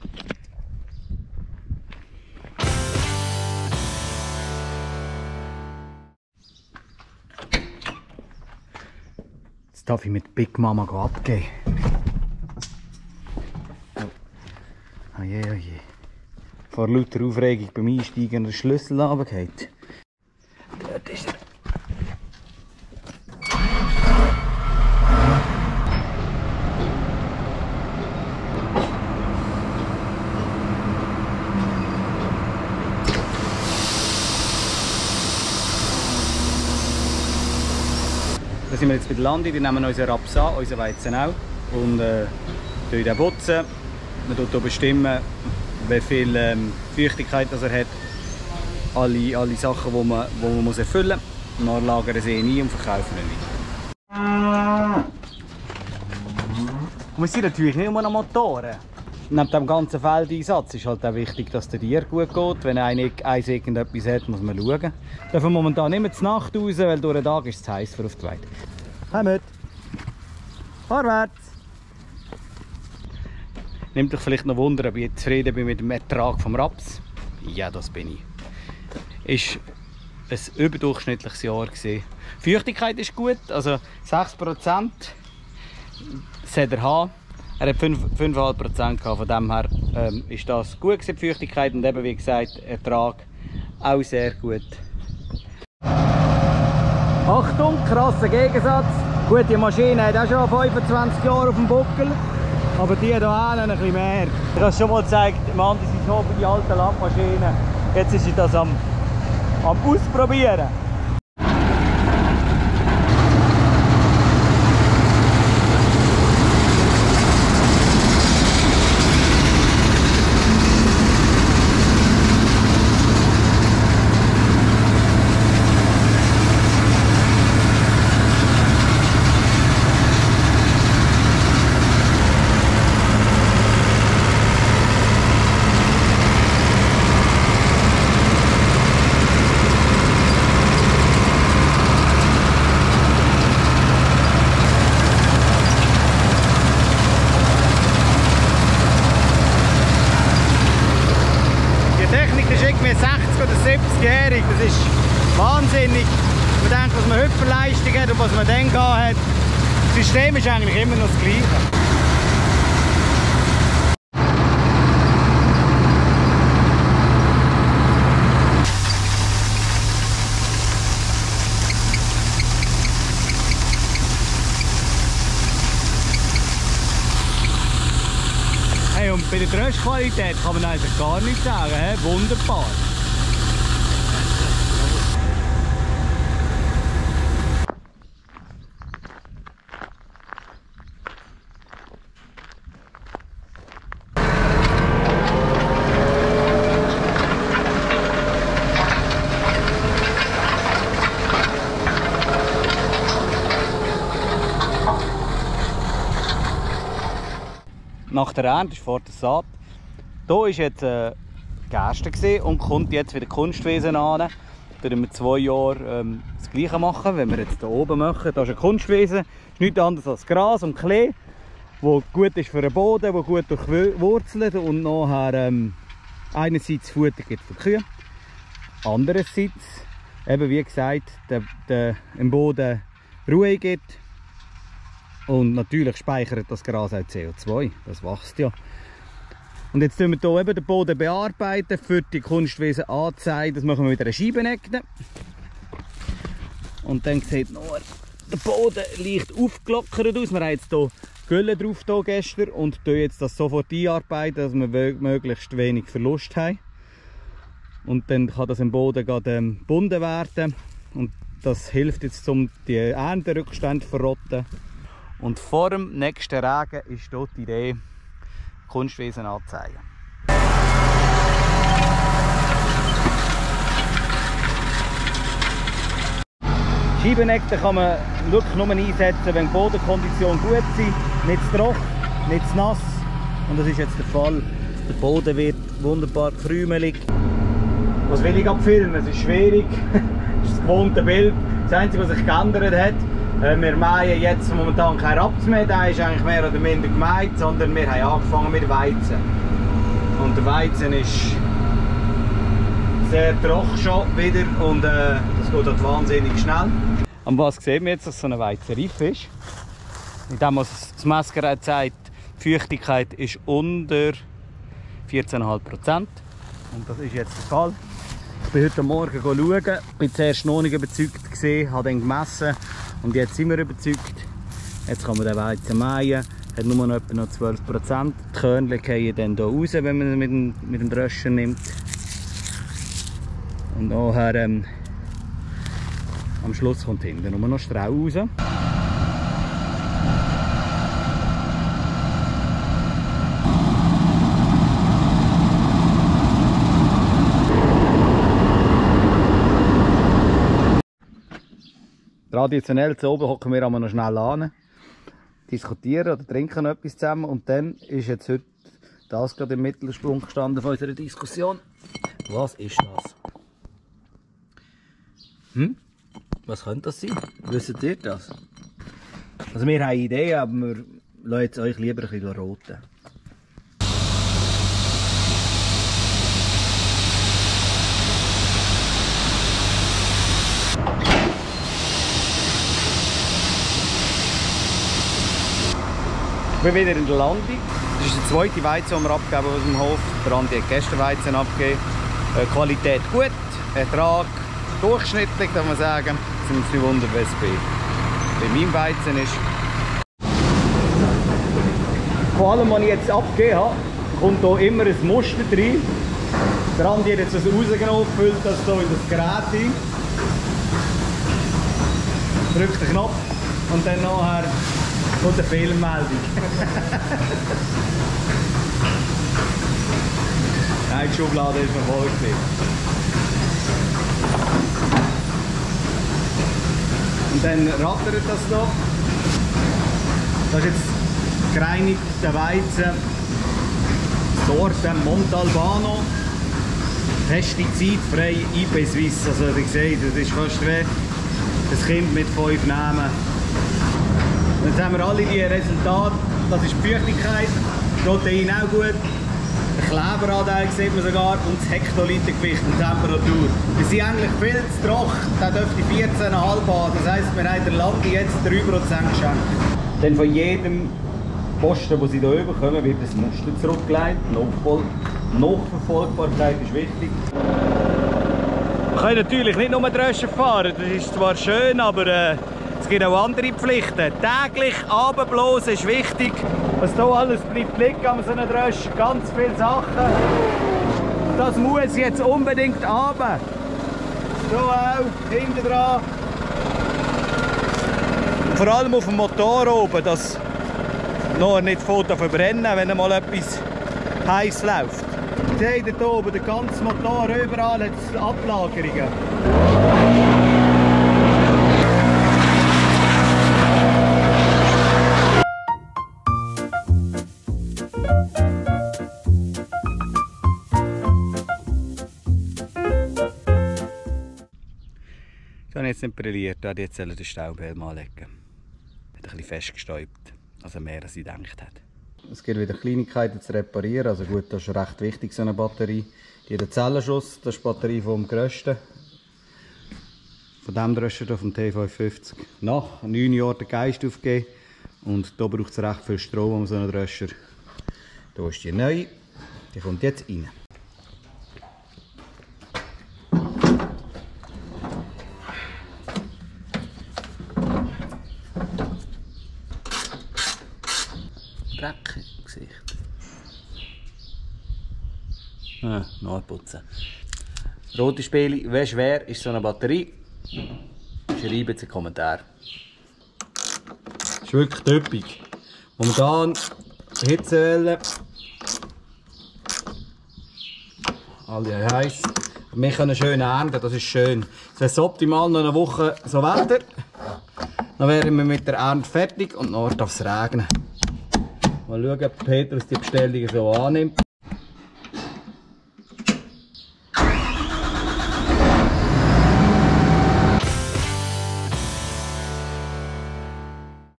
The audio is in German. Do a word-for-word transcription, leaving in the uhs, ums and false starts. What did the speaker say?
Jetzt darf ich mit Big Mama abgeben. Oh je, oh je. Vor lauter Aufregung beim Einsteigen der Schlüssel runtergefallen. Dort ist er. Da sind wir jetzt bei der Lande, wir nehmen unseren Raps an, unseren Weizen auch und äh, den putzen. Man tut hier bestimmen, wie viel ähm, Feuchtigkeit das er hat. Alle, alle Sachen, die man, die man muss erfüllen muss. Dann lagern sie ihn ein und verkaufen ihn weiter. Und wir sind natürlich nicht nur noch Motoren. Neben dem ganzen Feldeinsatz ist halt auch wichtig, dass der Tier gut geht. Wenn einer eins irgendetwas hat, muss man schauen. Wir dürfen momentan nicht mehr zur Nacht raus, weil durch den Tag ist es zu heiß für auf die Weide. Kommt! Vorwärts! Nimmt euch vielleicht noch Wunder, ob ich zufrieden bin mit dem Ertrag vom Raps. Ja, das bin ich. Es war ein überdurchschnittliches Jahr. Die Feuchtigkeit ist gut, also sechs Prozent sollte er haben. Er hat fünf Komma fünf Prozent gehabt, von dem her ähm, ist das gut gewesen, die Feuchtigkeit, und eben wie gesagt, Ertrag auch sehr gut. Achtung, krasser Gegensatz. Gut, die Maschine hat auch schon fünfundzwanzig Jahre auf dem Buckel, aber die hier ein bisschen mehr. Ich habe es schon mal gezeigt, im anderen sind schon die alten Landmaschinen. Jetzt ist sie das am, am Ausprobieren. siebzigjährig, das ist wahnsinnig. Man denkt, was man heute für Leistung hat und was man dann gehabt hat. Das System ist eigentlich immer noch das Gleiche. Hey, und bei der Dröschqualität kann man eigentlich gar nichts sagen. He? Wunderbar. Nach der Ernte, vor der Saat, hier war jetzt äh, Gerste und kommt jetzt wieder Kunstwesen an. Da werden wir zwei Jahre ähm, das Gleiche machen, wenn wir jetzt hier oben machen. Das ist ein Kunstwesen, das ist nichts anderes als Gras und Klee, das gut ist für den Boden, das gut durchwurzelt und nachher ähm, einerseits Futter gibt für die Kühe, andererseits, eben wie gesagt, der, der, im Boden Ruhe gibt. Und natürlich speichert das Gras auch C O zwei, das wächst ja. Und jetzt tun wir hier eben den Boden bearbeiten, für die Kunstwesen anzeigen. Das machen wir mit einer Scheibenecke. Und dann sieht man, der Boden leicht aufgelockert aus. Wir haben jetzt hier Gülle drauf hier gestern und tun jetzt das sofort einarbeiten, dass wir möglichst wenig Verlust haben. Und dann kann das im Boden gerade gebunden werden. Und das hilft jetzt, um die Ernterückstände zu verrotten. Und vor dem nächsten Regen ist dort die Idee, Kunstwesen anzuzeigen. Scheibenecke kann man wirklich nur einsetzen, wenn die Bodenkonditionen gut sind, nicht zu trocken, nicht zu nass. Und das ist jetzt der Fall. Der Boden wird wunderbar krümelig. Was will ich abfilmen? Es ist schwierig. Das ist das gewohnte Bild. Das Einzige, was sich geändert hat, wir mähen jetzt momentan kein Raps mehr, der ist eigentlich mehr oder minder gemäht, sondern wir haben angefangen mit Weizen. Und der Weizen ist sehr trocken schon wieder und äh, das geht halt wahnsinnig schnell. Und was sehen wir jetzt, dass so ein Weizen reif ist? Indem das Messgerät sagt, die Feuchtigkeit ist unter vierzehn Komma fünf Prozent. Und das ist jetzt der Fall. Ich bin heute Morgen schauen, bin zuerst noch nicht überzeugt gesehen, habe dann gemessen und jetzt sind wir überzeugt. Jetzt kann man den Weizen mähen, hat nur noch etwa zwölf Prozent. Die Körnchen fallen dann hier raus, wenn man ihn mit dem, mit dem Dröscher nimmt. Und nachher ähm, am Schluss kommt hinten nur noch Strau raus. Traditionell zu oben hocken wir aber noch schnell an, diskutieren oder trinken etwas zusammen und dann ist jetzt heute das gerade im Mittelpunkt gestanden von unserer Diskussion. Was ist das? Hm? Was könnte das sein? Wisst ihr das? Also wir haben Ideen, aber wir lassen jetzt euch lieber ein bisschen roten. Ich bin wieder in der Landung. Das ist der zweite Weizen, den wir abgeben aus dem Hof. Der Andi hat gestern Weizen abgegeben. Äh, Qualität gut, Ertrag durchschnittlich, kann man sagen. Es sind nicht wundern, was bei, bei meinem Weizen ist. Vor allem, was ich jetzt abgegeben habe, kommt hier immer ein Muster rein. Der Andi hat jetzt das rausgenommen, füllt das hier in das Gerät ein. Drückt den Knopf und dann nachher kommt eine Fehlermeldung. Nein, die Schublade ist noch voll. Und dann rattert das noch. Das ist jetzt gereinigter Weizen, Sorte Montalbano, pestizidfrei I P Suisse. Also ihr seht, das ist fast wie ein Kind mit fünf Namen. Jetzt haben wir alle die Resultate. Das ist die Feuchtigkeit, Protein auch gut, der Kleberanteil sieht man sogar und das Hektolitergewicht und die Temperatur. Wir sind eigentlich viel zu trocken, der dürfte vierzehn Komma fünf haben. Das heisst, wir haben der Lande jetzt drei Prozent geschenkt. Denn von jedem Posten, den sie hier bekommen, wird das Muster zurückgelegt. Nachverfolgbarkeit ist wichtig. Wir können natürlich nicht nur Dröscher fahren, das ist zwar schön, aber äh, es gibt auch andere Pflichten. Täglich runterblasen ist wichtig. Was hier alles bleibt liegen an so einem Dröscher, ganz viele Sachen. Das muss jetzt unbedingt runter. Hier auch, hinten dran. Und vor allem auf dem Motor oben, dass noch nicht verbrennen, wenn mal etwas heiß läuft. Seht ihr hier oben, der ganze Motor, überall hat es Ablagerungen. Ich habe jetzt nicht brilliert, da jetzt den Staubhelm anlegen. Hat ein bisschen festgestäubt, also mehr als ich gedacht hätte. Es gibt wieder Kleinigkeiten zu reparieren, also gut, das ist recht wichtig, so eine Batterie. Die hat einen Zellenschuss, das ist die Batterie vom grössten. Von diesem Dröscher hier, vom T fünfhundertfünfzig. Nach neun Jahren den Geist aufgegeben und hier braucht es recht viel Strom um so einen Dröscher. Hier ist die neue, die kommt jetzt rein. Dreck im Gesicht. Ah, nachputzen. Rote Spiele, wie schwer ist so eine Batterie? Schreibt es in die Kommentare. Das ist wirklich typisch. Momentan Hitzewelle. Alle heiß. Wir können schön ernten, das ist schön. Es wäre optimal noch eine Woche so Wetter. Dann wären wir mit der Ernte fertig und dann darf es regnen. Mal schauen, ob Petrus die Bestellungen so annimmt.